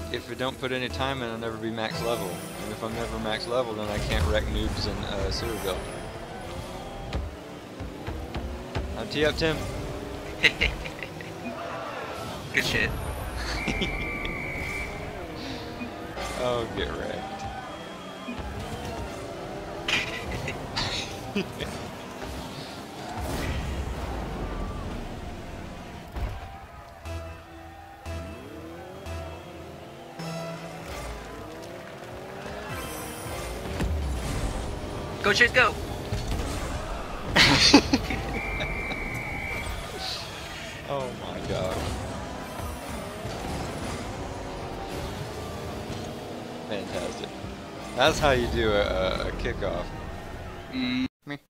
if it don't put any time in, I'll never be max level. And if I'm never max level, then I can't wreck noobs in Sewerville. Tee up, Tim. Good shit. Oh, get wrecked. Go shit, go! Oh my god. Fantastic. That's how you do a kickoff.